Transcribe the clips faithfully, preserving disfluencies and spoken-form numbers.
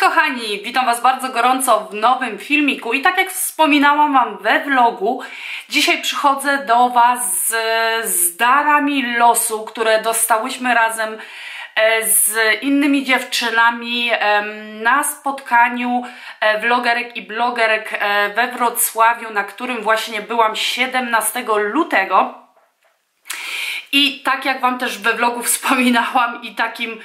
kochani, witam Was bardzo gorąco w nowym filmiku i tak jak wspominałam Wam we vlogu, dzisiaj przychodzę do Was z, z darami losu, które dostałyśmy razem z innymi dziewczynami na spotkaniu vlogerek i blogerek we Wrocławiu, na którym właśnie byłam siedemnastego lutego. I tak jak Wam też we vlogu wspominałam i takim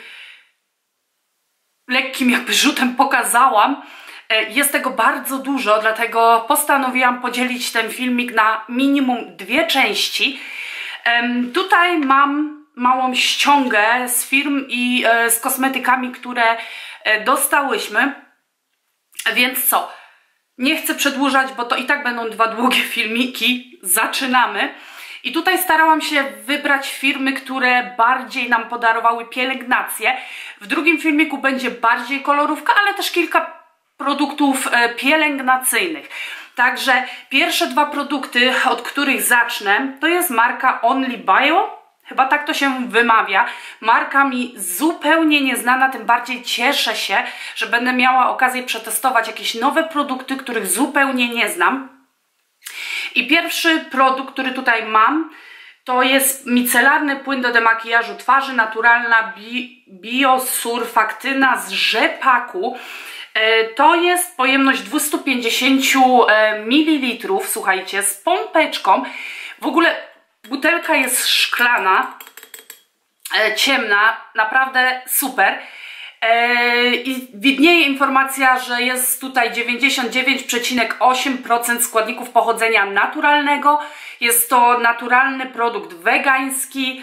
lekkim jakby rzutem pokazałam, jest tego bardzo dużo, dlatego postanowiłam podzielić ten filmik na minimum dwie części. Tutaj mam małą ściągę z firm i z kosmetykami, które dostałyśmy, więc co? Nie chcę przedłużać, bo to i tak będą dwa długie filmiki. Zaczynamy. I tutaj starałam się wybrać firmy, które bardziej nam podarowały pielęgnację. W drugim filmiku będzie bardziej kolorówka, ale też kilka produktów pielęgnacyjnych. Także pierwsze dwa produkty, od których zacznę, to jest marka Only Bio. Chyba tak to się wymawia. Marka mi zupełnie nieznana, tym bardziej cieszę się, że będę miała okazję przetestować jakieś nowe produkty, których zupełnie nie znam. I pierwszy produkt, który tutaj mam, to jest micelarny płyn do demakijażu twarzy, naturalna bi biosurfaktyna z rzepaku. To jest pojemność dwieście pięćdziesiąt mililitrów, słuchajcie, z pompeczką. W ogóle butelka jest szklana, ciemna, naprawdę super. I widnieje informacja, że jest tutaj dziewięćdziesiąt dziewięć przecinek osiem procent składników pochodzenia naturalnego. Jest to naturalny produkt wegański,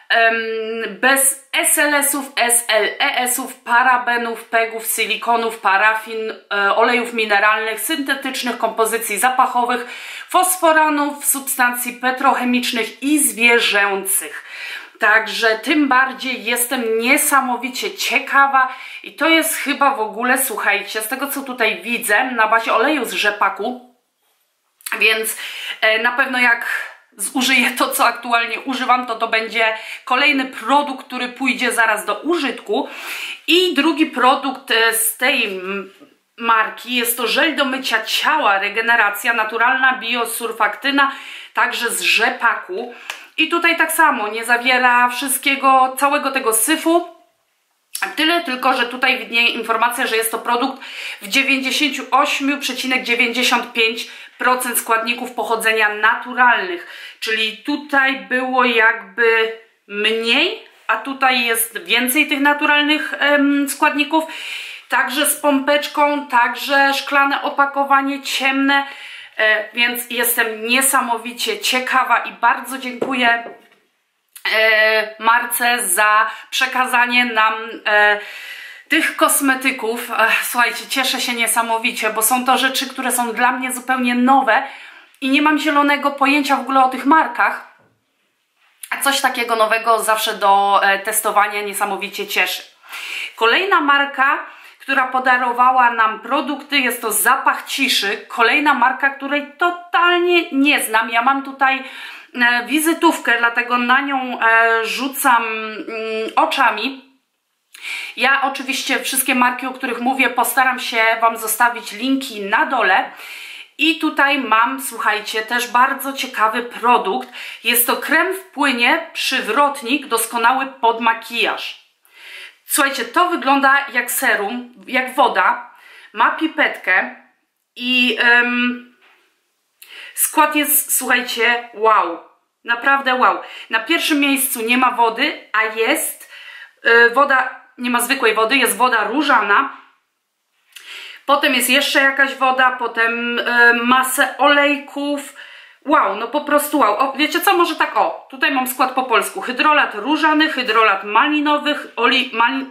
bez es el esów, es el e esów, parabenów, pegów, silikonów, parafin, olejów mineralnych, syntetycznych kompozycji zapachowych, fosforanów, substancji petrochemicznych i zwierzęcych. Także tym bardziej jestem niesamowicie ciekawa i to jest chyba w ogóle, słuchajcie, z tego co tutaj widzę, na bazie oleju z rzepaku, więc na pewno jak zużyję to, co aktualnie używam, to to będzie kolejny produkt, który pójdzie zaraz do użytku. I drugi produkt z tej marki jest to żel do mycia ciała, regeneracja, naturalna biosurfaktyna, także z rzepaku. I tutaj tak samo, nie zawiera wszystkiego, całego tego syfu. Tyle tylko, że tutaj widnieje informacja, że jest to produkt w dziewięćdziesiąt osiem przecinek dziewięćdziesiąt pięć procent składników pochodzenia naturalnych. Czyli tutaj było jakby mniej, a tutaj jest więcej tych naturalnych em, składników. Także z pompeczką, także szklane opakowanie ciemne. E, więc jestem niesamowicie ciekawa i bardzo dziękuję e, marce za przekazanie nam e, tych kosmetyków. E, słuchajcie, cieszę się niesamowicie, bo są to rzeczy, które są dla mnie zupełnie nowe i nie mam zielonego pojęcia w ogóle o tych markach. A coś takiego nowego zawsze do e, testowania niesamowicie cieszy. Kolejna marka, która podarowała nam produkty, jest to Zapach Ciszy. Kolejna marka, której totalnie nie znam. Ja mam tutaj e, wizytówkę, dlatego na nią e, rzucam mm, oczami. Ja oczywiście wszystkie marki, o których mówię, postaram się Wam zostawić linki na dole. I tutaj mam, słuchajcie, też bardzo ciekawy produkt. Jest to krem w płynie, przywrotnik, doskonały pod makijaż. Słuchajcie, to wygląda jak serum, jak woda, ma pipetkę i um, skład jest, słuchajcie, wow, naprawdę wow. Na pierwszym miejscu nie ma wody, a jest y, woda, nie ma zwykłej wody, jest woda różana. Potem jest jeszcze jakaś woda, potem y, masę olejków. Wow, no po prostu wow. O, wiecie co, może tak o, tutaj mam skład po polsku. Hydrolat różany, hydrolat malinowy, oli, mali...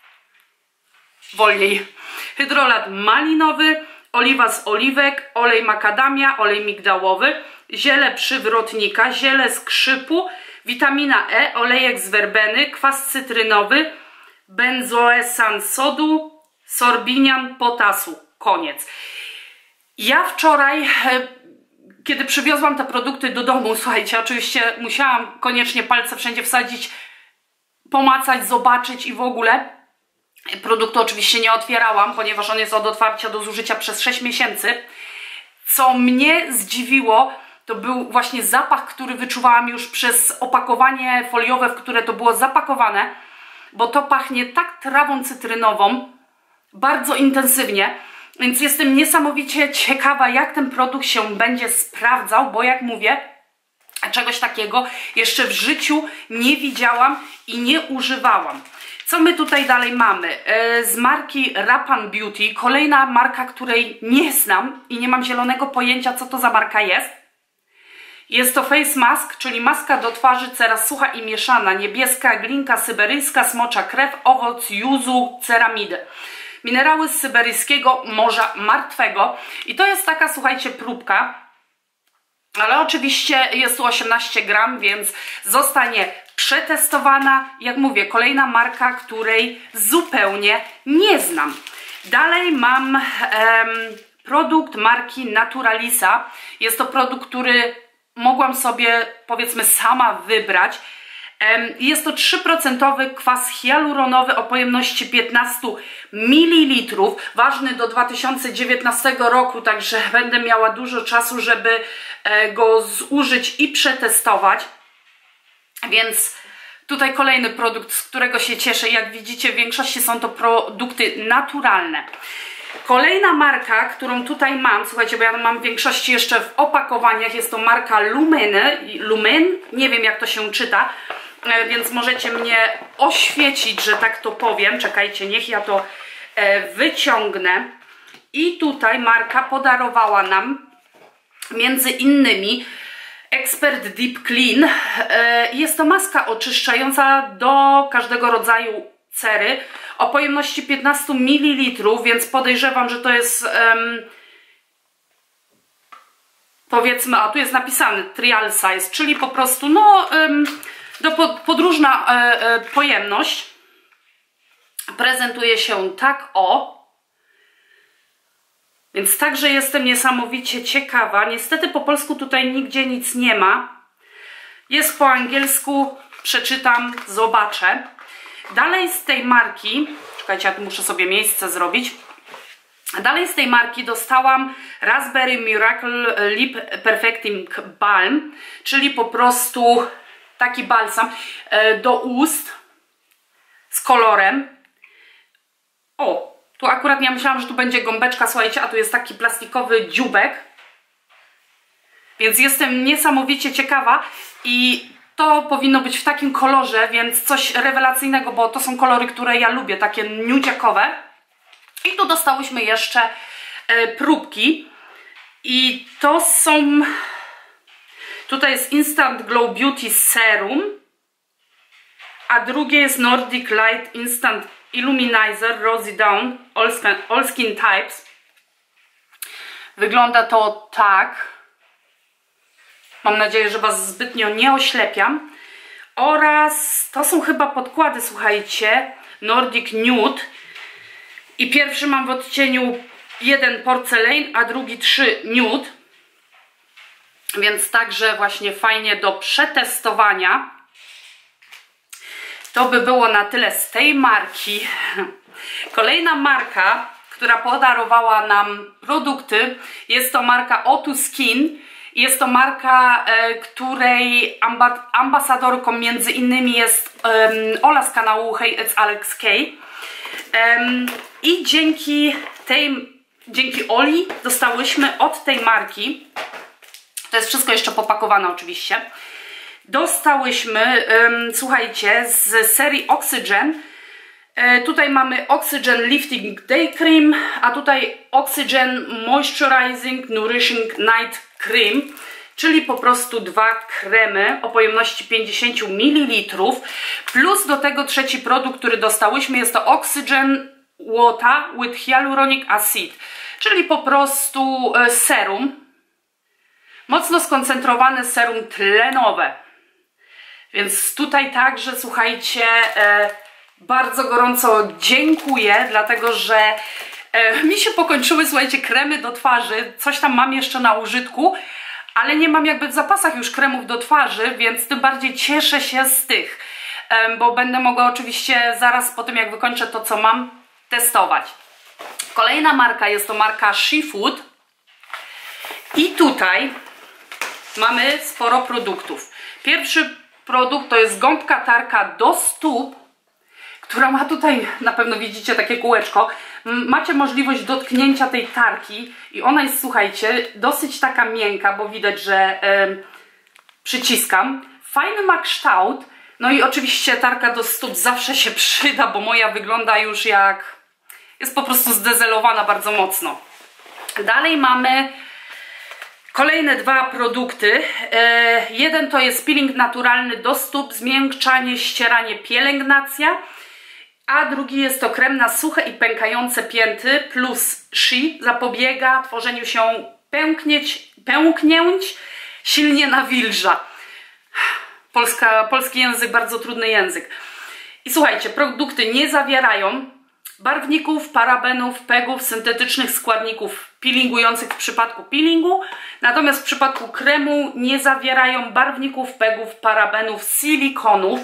wolniej. Hydrolat malinowy, oliwa z oliwek, olej makadamia, olej migdałowy, ziele przywrotnika, ziele skrzypu, witamina E, olejek z werbeny, kwas cytrynowy, benzoesan sodu, sorbinian potasu. Koniec. Ja wczoraj, kiedy przywiozłam te produkty do domu, słuchajcie, oczywiście musiałam koniecznie palce wszędzie wsadzić, pomacać, zobaczyć i w ogóle. Produktu oczywiście nie otwierałam, ponieważ on jest od otwarcia do zużycia przez sześć miesięcy. Co mnie zdziwiło, to był właśnie zapach, który wyczuwałam już przez opakowanie foliowe, w które to było zapakowane, bo to pachnie tak trawą cytrynową, bardzo intensywnie, więc jestem niesamowicie ciekawa, jak ten produkt się będzie sprawdzał, bo jak mówię, czegoś takiego jeszcze w życiu nie widziałam i nie używałam. Co my tutaj dalej mamy? Z marki Rapan Beauty, kolejna marka, której nie znam i nie mam zielonego pojęcia, co to za marka jest. Jest to face mask, czyli maska do twarzy, cera sucha i mieszana, niebieska, glinka syberyjska, smocza krew, owoc juzu, ceramidy. Minerały z syberyjskiego Morza Martwego. I to jest taka, słuchajcie, próbka. Ale oczywiście jest tu osiemnaście gram, więc zostanie przetestowana. Jak mówię, kolejna marka, której zupełnie nie znam. Dalej mam em, produkt marki Naturalisa. Jest to produkt, który mogłam sobie, powiedzmy, sama wybrać. Jest to trzy procent kwas hialuronowy o pojemności piętnaście mililitrów, ważny do dwa tysiące dziewiętnastego roku, także będę miała dużo czasu, żeby go zużyć i przetestować. Więc tutaj kolejny produkt, z którego się cieszę. Jak widzicie, w większości są to produkty naturalne. Kolejna marka, którą tutaj mam, słuchajcie, bo ja mam w większości jeszcze w opakowaniach, jest to marka Lumeny, Lumen, nie wiem jak to się czyta, więc możecie mnie oświecić, że tak to powiem. Czekajcie, niech ja to wyciągnę. I tutaj marka podarowała nam między innymi Expert Deep Clean. Jest to maska oczyszczająca do każdego rodzaju cery o pojemności piętnaście mililitrów, więc podejrzewam, że to jest um, powiedzmy, a tu jest napisane trial size, czyli po prostu no um, do pod, podróżna e, e, pojemność. Prezentuje się tak o. Więc także jestem niesamowicie ciekawa. Niestety po polsku tutaj nigdzie nic nie ma. Jest po angielsku, przeczytam, zobaczę. Dalej z tej marki, czekajcie, ja tu muszę sobie miejsce zrobić. Dalej z tej marki dostałam Raspberry Miracle Lip Perfecting Balm, czyli po prostu taki balsam do ust z kolorem. O, tu akurat ja myślałam, że tu będzie gąbeczka, słuchajcie, a tu jest taki plastikowy dzióbek. Więc jestem niesamowicie ciekawa i to powinno być w takim kolorze, więc coś rewelacyjnego, bo to są kolory, które ja lubię, takie nudziakowe. I tu dostałyśmy jeszcze e, próbki i to są, tutaj jest Instant Glow Beauty Serum, a drugie jest Nordic Light Instant Illuminizer Rosy Dawn All Skin, All Skin Types. Wygląda to tak. Mam nadzieję, że Was zbytnio nie oślepiam. Oraz to są chyba podkłady, słuchajcie, Nordic Nude. I pierwszy mam w odcieniu jeden Porcelain, a drugi trzy Nude. Więc także właśnie fajnie do przetestowania. To by było na tyle z tej marki. Kolejna marka, która podarowała nam produkty, jest to marka O two Skin. Jest to marka, e, której amba ambasadorką między innymi jest um, Ola z kanału Hey It's Alex K. Um, I dzięki tej, dzięki Oli dostałyśmy od tej marki, to jest wszystko jeszcze popakowane oczywiście, dostałyśmy, um, słuchajcie, z serii Oxygen. E, tutaj mamy Oxygen Lifting Day Cream, a tutaj Oxygen Moisturizing Nourishing Night Cream, czyli po prostu dwa kremy o pojemności pięćdziesiąt mililitrów, plus do tego trzeci produkt, który dostałyśmy, jest to Oxygen Water with Hyaluronic Acid, czyli po prostu e, serum, mocno skoncentrowane serum tlenowe. Więc tutaj także, słuchajcie, e, bardzo gorąco dziękuję, dlatego że e, mi się pokończyły, słuchajcie, kremy do twarzy. Coś tam mam jeszcze na użytku, ale nie mam jakby w zapasach już kremów do twarzy, więc tym bardziej cieszę się z tych, e, bo będę mogła oczywiście zaraz po tym, jak wykończę to, co mam, testować. Kolejna marka jest to marka SheFood i tutaj mamy sporo produktów. Pierwszy produkt to jest gąbka tarka do stóp, która ma tutaj, na pewno widzicie takie kółeczko. Macie możliwość dotknięcia tej tarki i ona jest, słuchajcie, dosyć taka miękka, bo widać, że yy, przyciskam. Fajny ma kształt, no i oczywiście tarka do stóp zawsze się przyda, bo moja wygląda już jak... jest po prostu zdezelowana bardzo mocno. Dalej mamy kolejne dwa produkty. E, jeden to jest peeling naturalny do stóp, zmiękczanie, ścieranie, pielęgnacja. A drugi jest to krem na suche i pękające pięty plus She. Zapobiega tworzeniu się pęknięć, pęknięć silnie nawilża. Polska, polski język, bardzo trudny język. I słuchajcie, produkty nie zawierają barwników, parabenów, pegów, syntetycznych składników peelingujących w przypadku peelingu, natomiast w przypadku kremu nie zawierają barwników, pegów, parabenów, silikonów.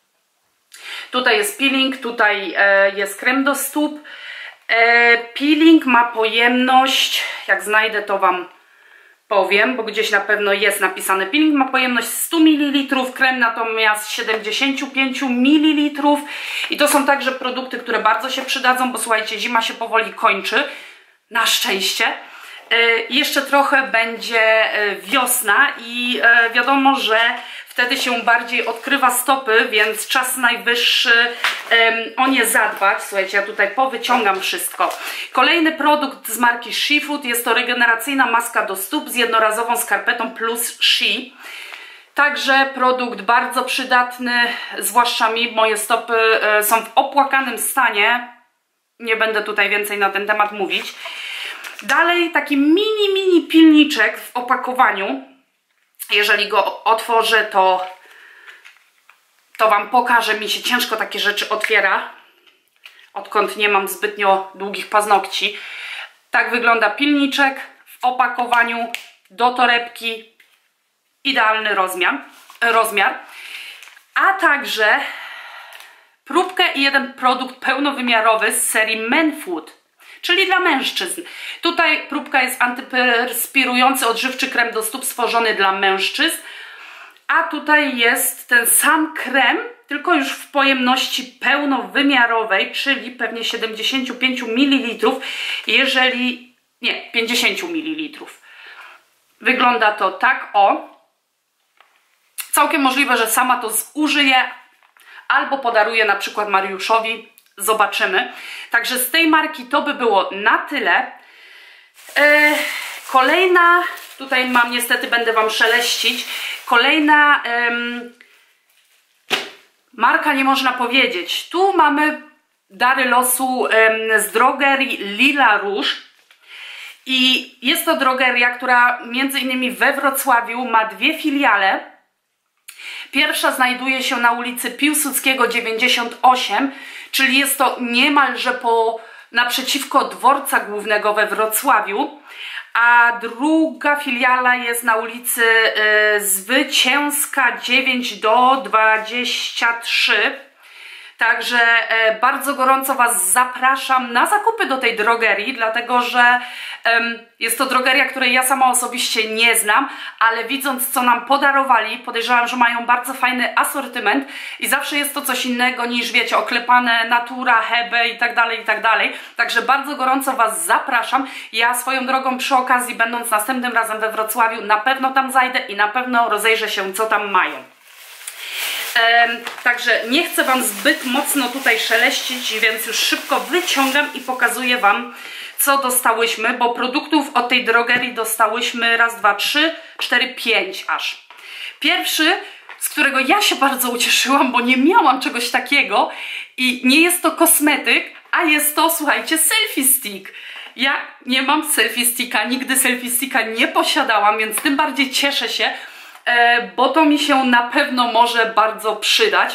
Tutaj jest peeling, tutaj e, jest krem do stóp. E, peeling ma pojemność, jak znajdę to Wam powiem, bo gdzieś na pewno jest napisane. Peeling ma pojemność sto mililitrów, krem natomiast siedemdziesiąt pięć mililitrów. I to są także produkty, które bardzo się przydadzą, bo słuchajcie, zima się powoli kończy. Na szczęście. Yy, jeszcze trochę będzie wiosna i yy, wiadomo, że wtedy się bardziej odkrywa stopy, więc czas najwyższy yy, o nie zadbać. Słuchajcie, ja tutaj powyciągam wszystko. Kolejny produkt z marki SheFood jest to regeneracyjna maska do stóp z jednorazową skarpetą plus She. Także produkt bardzo przydatny, zwłaszcza mi, moje stopy yy, są w opłakanym stanie. Nie będę tutaj więcej na ten temat mówić. Dalej taki mini, mini pilniczek w opakowaniu. Jeżeli go otworzę, to, to Wam pokażę. Mi się ciężko takie rzeczy otwiera, odkąd nie mam zbytnio długich paznokci. Tak wygląda pilniczek w opakowaniu do torebki. Idealny rozmiar. rozmiar. A także próbkę i jeden produkt pełnowymiarowy z serii Men Food, czyli dla mężczyzn. Tutaj próbka jest antyperspirujący, odżywczy krem do stóp stworzony dla mężczyzn, a tutaj jest ten sam krem, tylko już w pojemności pełnowymiarowej, czyli pewnie siedemdziesiąt pięć mililitrów, jeżeli... nie, pięćdziesiąt mililitrów. Wygląda to tak, o. Całkiem możliwe, że sama to zużyję, albo podaruję na przykład Mariuszowi. Zobaczymy. Także z tej marki to by było na tyle. Yy, kolejna, tutaj mam niestety, będę Wam szeleścić. Kolejna yy, marka, nie można powiedzieć. Tu mamy dary losu yy, z drogerii Lila Rouge. I jest to drogeria, która między innymi we Wrocławiu ma dwie filiale. Pierwsza znajduje się na ulicy Piłsudskiego dziewięćdziesiąt osiem, czyli jest to niemalże po, naprzeciwko dworca głównego we Wrocławiu, a druga filiala jest na ulicy y, Zwycięska dziewięć do dwudziestu trzech. Także e, bardzo gorąco Was zapraszam na zakupy do tej drogerii, dlatego że e, jest to drogeria, której ja sama osobiście nie znam, ale widząc, co nam podarowali, podejrzewam, że mają bardzo fajny asortyment i zawsze jest to coś innego niż, wiecie, oklepane Natura, Hebe i tak dalej, i tak dalej. Także bardzo gorąco Was zapraszam. Ja swoją drogą przy okazji, będąc następnym razem we Wrocławiu, na pewno tam zajdę i na pewno rozejrzę się, co tam mają. Ehm, także nie chcę Wam zbyt mocno tutaj szeleścić, więc już szybko wyciągam i pokazuję Wam, co dostałyśmy, bo produktów od tej drogerii dostałyśmy raz, dwa, trzy, cztery, pięć aż. Pierwszy, z którego ja się bardzo ucieszyłam, bo nie miałam czegoś takiego i nie jest to kosmetyk, a jest to, słuchajcie, selfie stick. Ja nie mam selfie sticka, nigdy selfie sticka nie posiadałam, więc tym bardziej cieszę się, bo to mi się na pewno może bardzo przydać,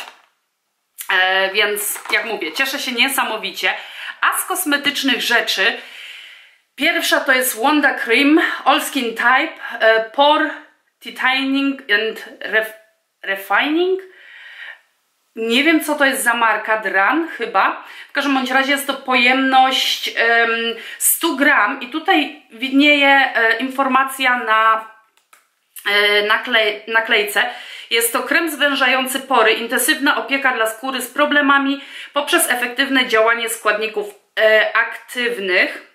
e, więc jak mówię, cieszę się niesamowicie. A z kosmetycznych rzeczy pierwsza to jest Wonder Cream All Skin Type e, Pore Tightening and Ref Refining. Nie wiem, co to jest za marka, Dran chyba. W każdym bądź razie jest to pojemność um, sto gram i tutaj widnieje e, informacja na e, naklej, naklejce. Jest to krem zwężający pory, intensywna opieka dla skóry z problemami poprzez efektywne działanie składników e, aktywnych.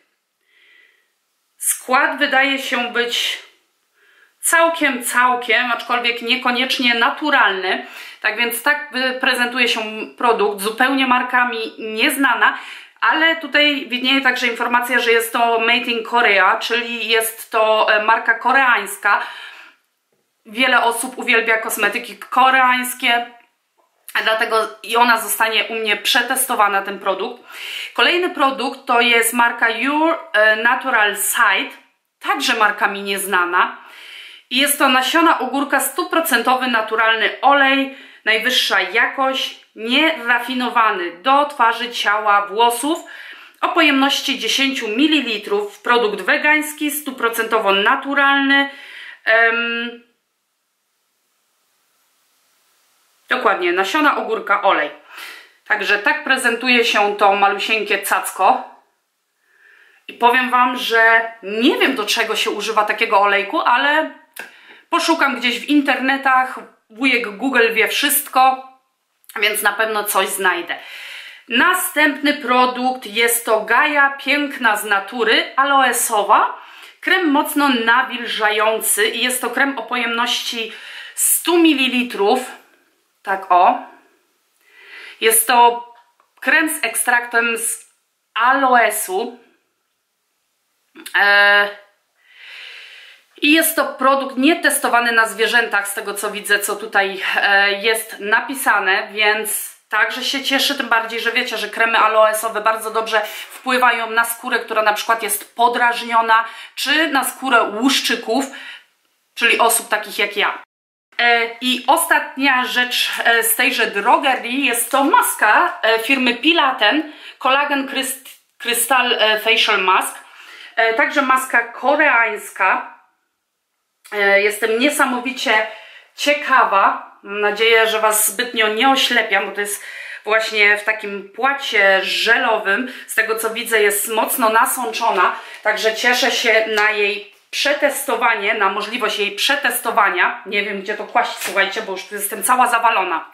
Skład wydaje się być całkiem, całkiem, aczkolwiek niekoniecznie naturalny. Tak więc tak prezentuje się produkt, zupełnie markami nieznana, ale tutaj widnieje także informacja, że jest to Made in Korea, czyli jest to marka koreańska. Wiele osób uwielbia kosmetyki koreańskie, dlatego i ona zostanie u mnie przetestowana, ten produkt. Kolejny produkt to jest marka Your Natural Side, także marka mi nieznana. I jest to nasiona ogórka, stuprocentowy naturalny olej, najwyższa jakość, nierafinowany do twarzy, ciała, włosów o pojemności dziesięć mililitrów. Produkt wegański, stuprocentowo naturalny. Um, dokładnie, nasiona ogórka, olej. Także tak prezentuje się to malusieńkie cacko. I powiem Wam, że nie wiem, do czego się używa takiego olejku, ale poszukam gdzieś w internetach, wujek Google wie wszystko, więc na pewno coś znajdę. Następny produkt jest to Gaia Piękna z Natury, aloesowa, krem mocno nawilżający i jest to krem o pojemności sto mililitrów, tak o. Jest to krem z ekstraktem z aloesu. Eee, I jest to produkt nietestowany na zwierzętach, z tego co widzę, co tutaj e, jest napisane, więc także się cieszę, tym bardziej, że wiecie, że kremy aloesowe bardzo dobrze wpływają na skórę, która na przykład jest podrażniona, czy na skórę łuszczyków, czyli osób takich jak ja. E, I ostatnia rzecz e, z tejże drogerii jest to maska e, firmy Pilaten, Collagen Crystal Facial Mask, e, także maska koreańska. Jestem niesamowicie ciekawa. Mam nadzieję, że Was zbytnio nie oślepiam, bo to jest właśnie w takim płacie żelowym. Z tego co widzę, jest mocno nasączona, także cieszę się na jej przetestowanie, na możliwość jej przetestowania. Nie wiem, gdzie to kłaść, słuchajcie, bo już jestem cała zawalona.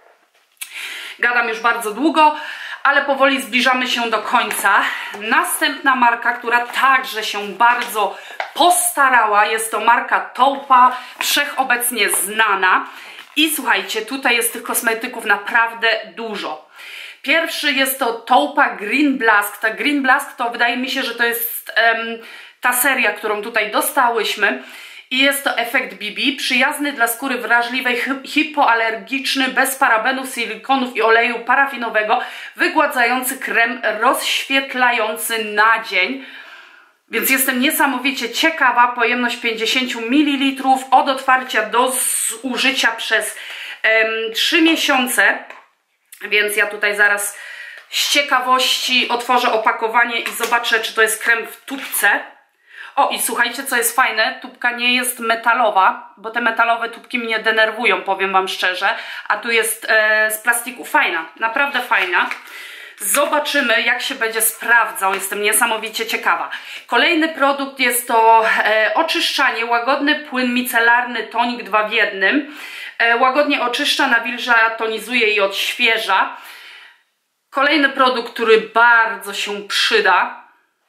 Gadam już bardzo długo, ale powoli zbliżamy się do końca. Następna marka, która także się bardzo postarała, jest to marka Toupa, wszechobecnie znana. I słuchajcie, tutaj jest tych kosmetyków naprawdę dużo. Pierwszy jest to Toupa Green Blast. Ta Green Blast to wydaje mi się, że to jest um, ta seria, którą tutaj dostałyśmy. I jest to efekt B B, przyjazny dla skóry wrażliwej, hipoalergiczny, bez parabenów, silikonów i oleju parafinowego, wygładzający krem rozświetlający na dzień. Więc jestem niesamowicie ciekawa, pojemność pięćdziesiąt mililitrów, od otwarcia do zużycia przez um, trzy miesiące. Więc ja tutaj zaraz z ciekawości otworzę opakowanie i zobaczę, czy to jest krem w tubce. O, i słuchajcie, co jest fajne, tubka nie jest metalowa, bo te metalowe tubki mnie denerwują, powiem Wam szczerze, a tu jest e, z plastiku. Fajna, naprawdę fajna. Zobaczymy, jak się będzie sprawdzał, jestem niesamowicie ciekawa. Kolejny produkt jest to e, oczyszczanie, łagodny płyn micelarny tonik dwa w jednym. E, łagodnie oczyszcza, nawilża, tonizuje i odświeża. Kolejny produkt, który bardzo się przyda.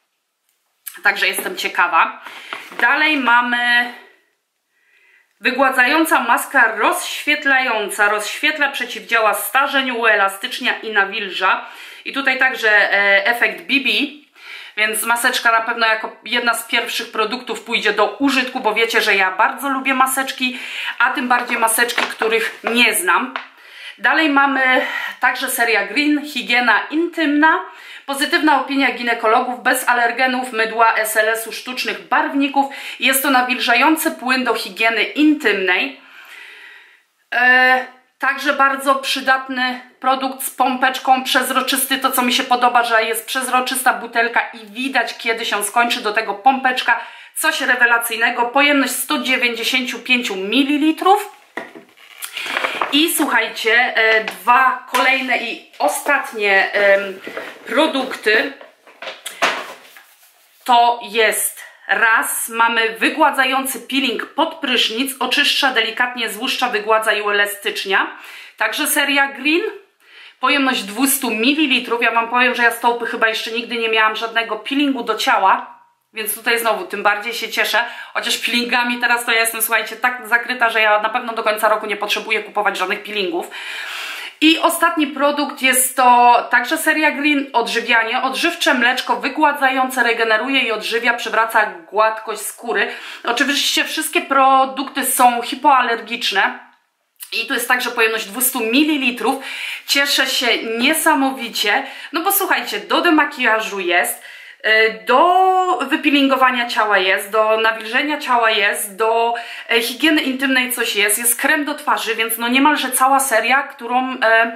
Także jestem ciekawa. Dalej mamy wygładzająca maska rozświetlająca. Rozświetla, przeciwdziała starzeniu, uelastycznia i nawilża. I tutaj także e, efekt B B. Więc maseczka na pewno jako jedna z pierwszych produktów pójdzie do użytku, bo wiecie, że ja bardzo lubię maseczki, a tym bardziej maseczki, których nie znam. Dalej mamy także seria Green, higiena intymna. Pozytywna opinia ginekologów, bez alergenów, mydła, S L S-u, sztucznych barwników. Jest to nawilżający płyn do higieny intymnej. E, także bardzo przydatny produkt z pompeczką, przezroczysty. To, co mi się podoba, że jest przezroczysta butelka i widać, kiedy się skończy do tego pompeczka. Coś rewelacyjnego. Pojemność sto dziewięćdziesiąt pięć mililitrów. I słuchajcie, e, dwa kolejne i ostatnie e, produkty to jest raz, mamy wygładzający peeling pod prysznic, oczyszcza, delikatnie złuszcza, wygładza i uelastycznia. Także seria Green, pojemność dwieście mililitrów. Ja wam powiem, że ja z Taupy chyba jeszcze nigdy nie miałam żadnego peelingu do ciała, więc tutaj znowu tym bardziej się cieszę, chociaż peelingami teraz to ja jestem, słuchajcie, tak zakryta, że ja na pewno do końca roku nie potrzebuję kupować żadnych peelingów. I ostatni produkt jest to także seria Green, odżywianie, odżywcze mleczko, wygładzające, regeneruje i odżywia, przywraca gładkość skóry. Oczywiście wszystkie produkty są hipoalergiczne i tu jest także pojemność dwieście mililitrów. Cieszę się niesamowicie, no bo słuchajcie, do demakijażu jest, do wypeelingowania ciała jest, do nawilżenia ciała jest, do higieny intymnej coś jest, jest krem do twarzy, więc no niemalże cała seria, którą, e,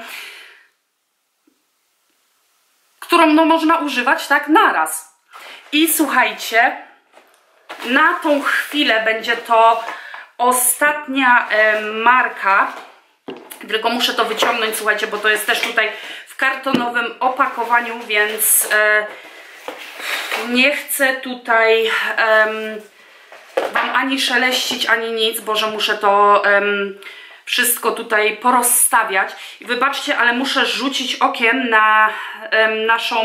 którą no można używać tak naraz. I słuchajcie, na tą chwilę będzie to ostatnia e, marka, tylko muszę to wyciągnąć, słuchajcie, bo to jest też tutaj w kartonowym opakowaniu, więc e, nie chcę tutaj um, wam ani szeleścić, ani nic, bo że muszę to um, wszystko tutaj porozstawiać. I wybaczcie, ale muszę rzucić okiem na um, naszą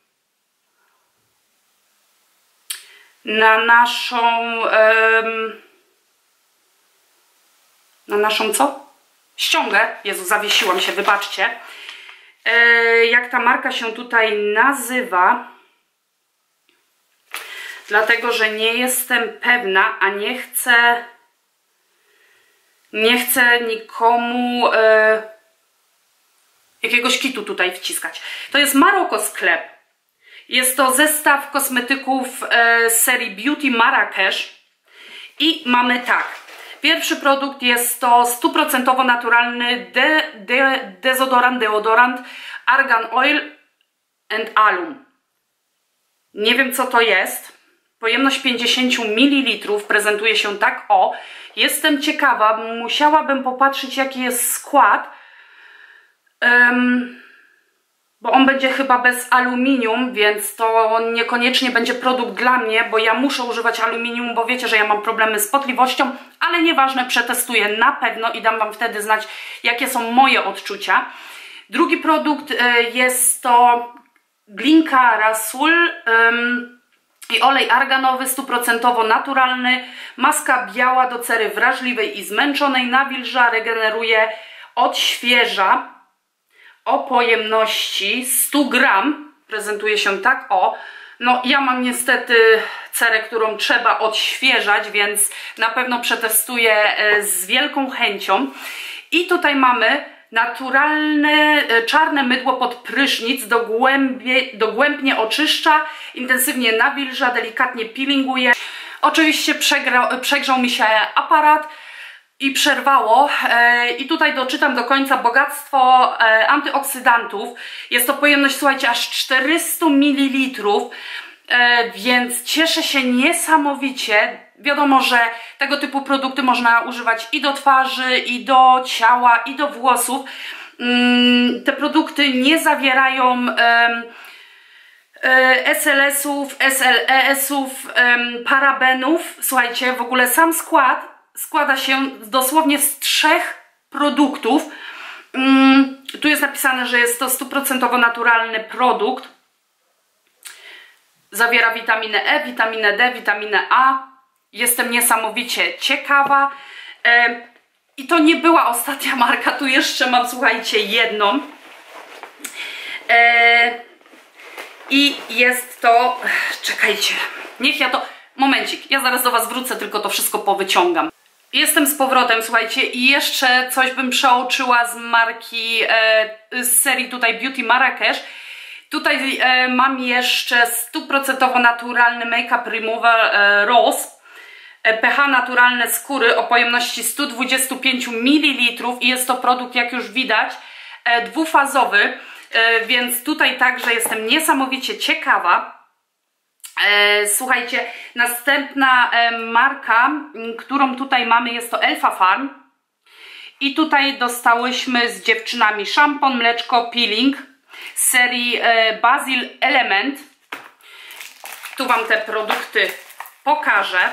na naszą um, na naszą co? Ściągę. Jezu, zawiesiłam się, wybaczcie. E, jak ta marka się tutaj nazywa? Dlatego, że nie jestem pewna, a nie chcę nie chcę nikomu e, jakiegoś kitu tutaj wciskać. To jest Maroko Sklep. Jest to zestaw kosmetyków e, z serii Beauty Marrakesz i mamy tak. Pierwszy produkt jest to stuprocentowo naturalny de, de, dezodorant, deodorant Argan Oil and Alum. Nie wiem, co to jest. Pojemność pięćdziesiąt mililitrów, prezentuje się tak, o. Jestem ciekawa, musiałabym popatrzeć, jaki jest skład, um, bo on będzie chyba bez aluminium, więc to niekoniecznie będzie produkt dla mnie, bo ja muszę używać aluminium, bo wiecie, że ja mam problemy z potliwością, ale nieważne, przetestuję na pewno i dam wam wtedy znać, jakie są moje odczucia. Drugi produkt y, jest to Glinka Rasul, um, i olej arganowy, stuprocentowo naturalny, maska biała do cery wrażliwej i zmęczonej, nawilża, regeneruje, odświeża, o pojemności sto gram, prezentuje się tak, o. No ja mam niestety cerę, którą trzeba odświeżać, więc na pewno przetestuję z wielką chęcią. I tutaj mamy naturalne czarne mydło pod prysznic, dogłębnie, dogłębnie oczyszcza, intensywnie nawilża, delikatnie peelinguje. Oczywiście przegrał, przegrzał mi się aparat i przerwało. I tutaj doczytam do końca: bogactwo antyoksydantów. Jest to pojemność, słuchajcie, aż czterysta mililitrów. Więc cieszę się niesamowicie. Wiadomo, że tego typu produkty można używać i do twarzy, i do ciała, i do włosów. Te produkty nie zawierają S L S-ów, S L E S-ów, parabenów. Słuchajcie, w ogóle sam skład składa się dosłownie z trzech produktów. Tu jest napisane, że jest to stuprocentowo naturalny produkt. Zawiera witaminę E, witaminę D, witaminę A. Jestem niesamowicie ciekawa. E, I to nie była ostatnia marka, tu jeszcze mam, słuchajcie, jedną. E, I jest to... Czekajcie, niech ja to... Momencik, ja zaraz do was wrócę, tylko to wszystko powyciągam. Jestem z powrotem, słuchajcie, i jeszcze coś bym przeoczyła z marki, e, z serii tutaj Beauty Marrakesz. Tutaj e, mam jeszcze stuprocentowo naturalny Make Up Remover e, Rose, e, pH naturalne skóry o pojemności sto dwadzieścia pięć mililitrów i jest to produkt, jak już widać, e, dwufazowy, e, więc tutaj także jestem niesamowicie ciekawa. E, słuchajcie, następna e, marka, którą tutaj mamy, jest to Elfa Farm I tutaj dostałyśmy z dziewczynami szampon, mleczko, peeling z serii e, Basil Element. Tu Wam te produkty pokażę.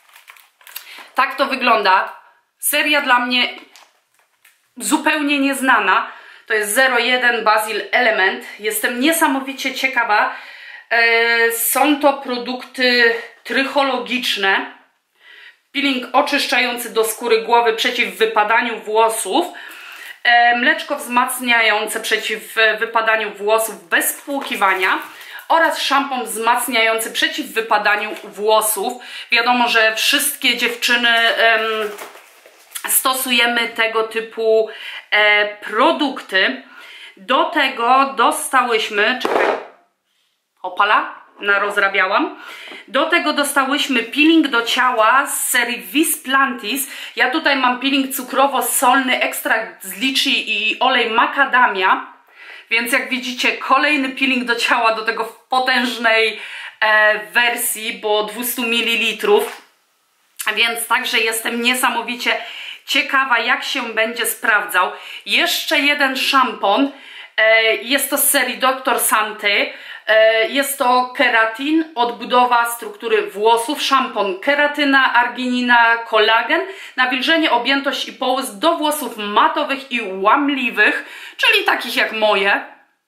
Tak to wygląda. Seria dla mnie zupełnie nieznana. To jest zero jeden Basil Element. Jestem niesamowicie ciekawa. E, są to produkty trychologiczne. Peeling oczyszczający do skóry głowy przeciw wypadaniu włosów. E, mleczko wzmacniające przeciw wypadaniu włosów bez spłukiwania. Oraz szampon wzmacniający przeciw wypadaniu włosów. Wiadomo, że wszystkie dziewczyny em, stosujemy tego typu e, produkty. Do tego dostałyśmy, czekaj, opala, narozrabiałam. Do tego dostałyśmy peeling do ciała z serii Vis Plantis. Ja tutaj mam peeling cukrowo-solny, ekstrakt z liczy i olej makadamia. Więc jak widzicie, kolejny peeling do ciała, do tego w potężnej e, wersji, bo dwieście mililitrów. Więc także jestem niesamowicie ciekawa, jak się będzie sprawdzał. Jeszcze jeden szampon. E, jest to z serii doktor Santy. E, jest to keratin, odbudowa struktury włosów. Szampon keratyna, arginina, kolagen. Nawilżenie, objętość i połysk do włosów matowych i łamliwych, czyli takich jak moje.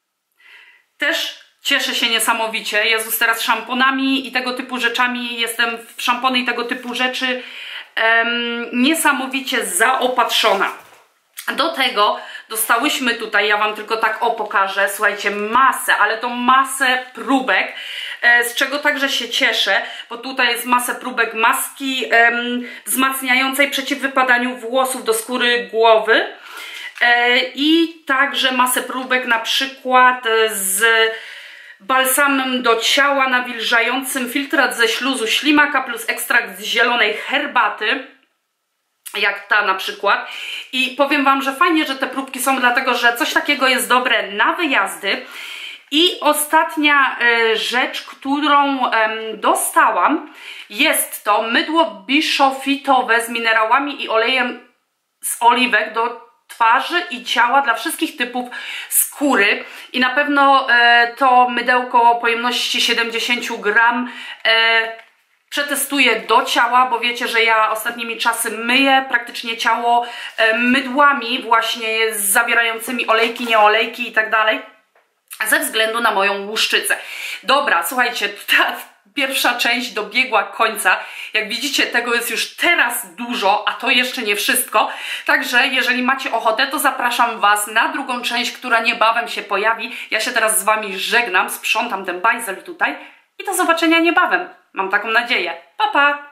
Też cieszę się niesamowicie. Jezus, teraz szamponami i tego typu rzeczami jestem w szampony i tego typu rzeczy um, niesamowicie zaopatrzona. Do tego dostałyśmy tutaj, ja Wam tylko tak o pokażę, słuchajcie, masę, ale to masę próbek, z czego także się cieszę, bo tutaj jest masę próbek maski um, wzmacniającej przeciw wypadaniu włosów do skóry głowy e, i także masę próbek na przykład z balsamem do ciała nawilżającym, filtrat ze śluzu ślimaka plus ekstrakt z zielonej herbaty, jak ta na przykład. I powiem Wam, że fajnie, że te próbki są, dlatego że coś takiego jest dobre na wyjazdy. I ostatnia y, rzecz, którą y, dostałam, jest to mydło biszofitowe z minerałami i olejem z oliwek do twarzy i ciała dla wszystkich typów skóry. I na pewno y, to mydełko o pojemności siedemdziesiąt gramów y, przetestuję do ciała, bo wiecie, że ja ostatnimi czasy myję praktycznie ciało mydłami właśnie zawierającymi olejki, nieolejki i tak dalej, ze względu na moją łuszczycę. Dobra, słuchajcie, ta pierwsza część dobiegła końca. Jak widzicie, tego jest już teraz dużo, a to jeszcze nie wszystko. Także jeżeli macie ochotę, to zapraszam Was na drugą część, która niebawem się pojawi. Ja się teraz z Wami żegnam, sprzątam ten bajzel tutaj i do zobaczenia niebawem. Mam taką nadzieję. Pa, pa!